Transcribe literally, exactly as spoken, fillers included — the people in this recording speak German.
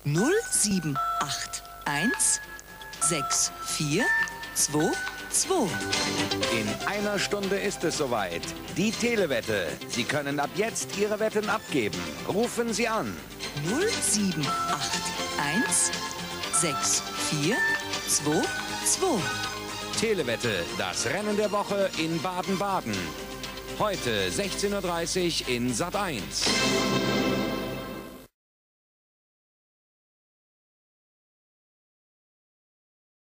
null sieben acht eins sechs vier zwei zwei. In einer Stunde ist es soweit. Die Telewette. Sie können ab jetzt Ihre Wetten abgeben. Rufen Sie an. null sieben acht eins sechs vier zwei zwei. Telewette, das Rennen der Woche in Baden-Baden. Heute sechzehn Uhr dreißig in Sat eins.